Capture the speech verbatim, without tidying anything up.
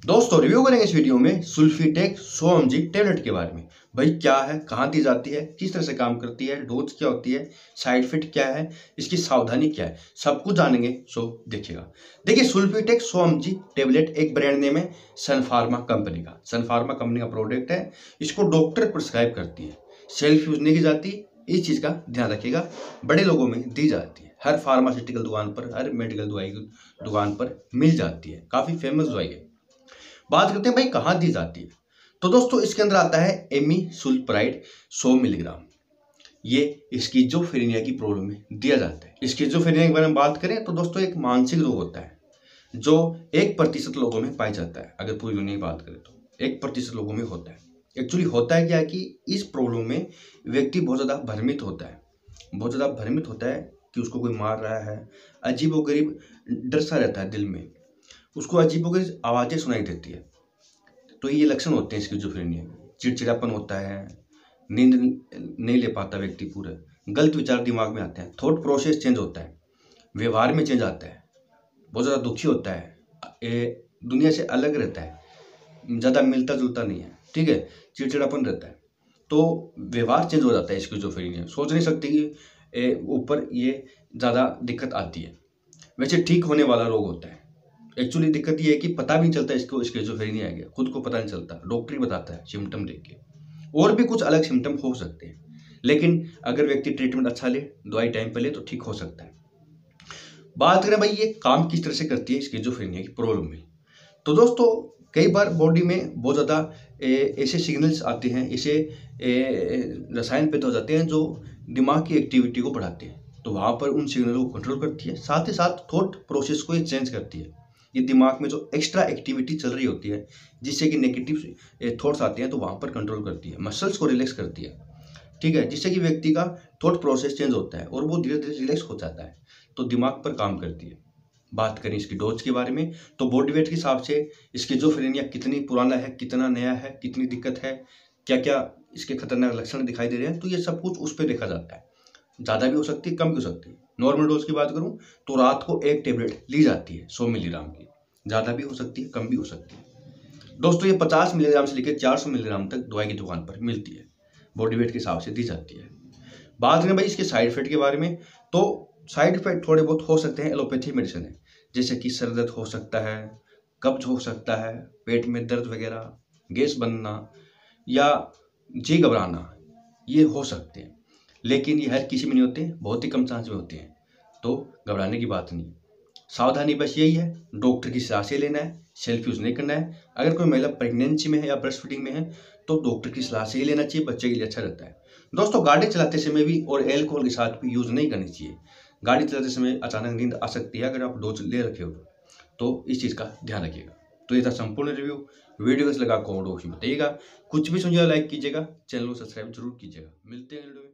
दोस्तों रिव्यू करेंगे इस वीडियो में सुल्फीटेक सौ एम जी टेबलेट के बारे में। भाई क्या है, कहाँ दी जाती है, किस तरह से काम करती है, डोज क्या होती है, साइड इफेक्ट क्या है, इसकी सावधानी क्या है, सब कुछ जानेंगे। सो देखिएगा। देखिए सुल्फीटेक सौ एम जी टेबलेट एक ब्रांड नेम है सन फार्मा कंपनी का। सन फार्मा कंपनी का प्रोडक्ट है। इसको डॉक्टर प्रिस्क्राइब करती है, सेल्फ यूज नहीं की जाती। इस चीज़ का ध्यान रखिएगा। बड़े लोगों में दी जाती है, हर फार्मास्यूटिकल दुकान पर, हर मेडिकल दवाई की दुकान पर मिल जाती है। काफ़ी फेमस दवाई है। बात करते हैं भाई कहाँ दी जाती है। तो दोस्तों इसके अंदर आता है एमीसुल्पराइड सौ मिलीग्राम। ये स्किज़ोफ्रेनिया की प्रॉब्लम में दिया जाता है। स्किज़ोफ्रेनिया के बारे में बात करें तो दोस्तों एक मानसिक रोग होता है जो एक प्रतिशत लोगों में पाया जाता है। अगर पूरी दुनिया की बात करें तो एक प्रतिशत लोगों में होता है। एक्चुअली होता है क्या है कि इस प्रॉब्लम में व्यक्ति बहुत ज़्यादा भ्रमित होता है बहुत ज़्यादा भ्रमित होता है कि उसको कोई मार रहा है। अजीबोगरीब डर सा रहता है दिल में, उसको अजीबोगरीब आवाज़ें सुनाई देती है। तो ये लक्षण होते हैं स्किज़ोफ्रेनिया में। चिड़चिड़ापन होता है, नींद नहीं ले पाता व्यक्ति पूरा, गलत विचार दिमाग में आते हैं, थॉट प्रोसेस चेंज होता है, व्यवहार में चेंज आता है, बहुत ज़्यादा दुखी होता है, ए, दुनिया से अलग रहता है, ज़्यादा मिलता जुलता नहीं है, ठीक है, चिड़चिड़ापन रहता है। तो व्यवहार चेंज हो जाता है स्किज़ोफ्रेनिया। सोच नहीं सकती कि ऊपर ये ज़्यादा दिक्कत आती है। वैसे ठीक होने वाला रोग होता है। एक्चुअली दिक्कत ये है कि पता भी नहीं चलता इसको स्किज़ोफ्रेनिया है क्या, खुद को पता नहीं चलता, डॉक्टर ही बताता है सिम्टम देख के। और भी कुछ अलग सिम्टम हो सकते हैं, लेकिन अगर व्यक्ति ट्रीटमेंट अच्छा ले, दवाई टाइम पे ले तो ठीक हो सकता है। बात करें भाई ये काम किस तरह से करती है स्किज़ोफ्रेनिया की प्रॉब्लम में। तो दोस्तों कई बार बॉडी में बहुत ज़्यादा ऐसे सिग्नल्स आते हैं, ऐसे रसायन पैदा हो जाते हैं जो दिमाग की एक्टिविटी को बढ़ाते हैं। तो वहाँ पर उन सिग्नलों को कंट्रोल करती है, साथ ही साथ थॉट प्रोसेस को ये चेंज करती है। ये दिमाग में जो एक्स्ट्रा एक्टिविटी चल रही होती है जिससे कि नेगेटिव थॉट्स आते हैं तो वहाँ पर कंट्रोल करती है। मसल्स को रिलैक्स करती है, ठीक है, जिससे कि व्यक्ति का थॉट प्रोसेस चेंज होता है और वो धीरे धीरे रिलैक्स हो जाता है, तो दिमाग पर काम करती है। बात करें इसकी डोज के बारे में तो बॉडी वेट के हिसाब से स्किज़ोफ्रेनिया कितनी पुराना है, कितना नया है, कितनी दिक्कत है, क्या क्या इसके खतरनाक लक्षण दिखाई दे रहे हैं, तो ये सब कुछ उस पर देखा जाता है। ज़्यादा भी हो सकती है, कम भी हो सकती है। नॉर्मल डोज की बात करूं तो रात को एक टेबलेट ली जाती है सौ मिलीग्राम की। ज़्यादा भी हो सकती है, कम भी हो सकती है। दोस्तों ये पचास मिलीग्राम से लेकर चार सौ मिलीग्राम तक दवाई की दुकान पर मिलती है, बॉडी वेट के हिसाब से दी जाती है। बात करें भाई इसके साइड इफेक्ट के बारे में तो साइड इफेक्ट थोड़े बहुत हो सकते हैं। एलोपैथी मेडिसिन है, जैसे कि सर दर्द हो सकता है, कब्ज हो सकता है, पेट में दर्द वगैरह, गैस बनना या जी घबराना, ये हो सकते हैं। लेकिन ये हर किसी में नहीं होते, बहुत ही कम चांस में होते हैं, तो घबराने की बात नहीं। सावधानी बस यही है, डॉक्टर की सलाह से लेना है, सेल्फ यूज़ नहीं करना है। अगर कोई महिला प्रेगनेंसी में है या ब्रेस्ट फीडिंग में है तो डॉक्टर की सलाह से ही लेना चाहिए, बच्चे के लिए अच्छा रहता है। दोस्तों गाड़ी चलाते समय भी और एल्कोहल के साथ भी यूज़ नहीं करनी चाहिए। गाड़ी चलाते समय अचानक नींद आ सकती है अगर आप डोज ले रखे हो तो इस चीज़ का ध्यान रखिएगा। तो ये था संपूर्ण रिव्यू। वीडियो कैसे लगा कमेंट बॉक्स में बताइएगा। कुछ भी समझिएगा लाइक कीजिएगा, चैनल को सब्सक्राइब जरूर कीजिएगा। मिलते हैं वीडियो में।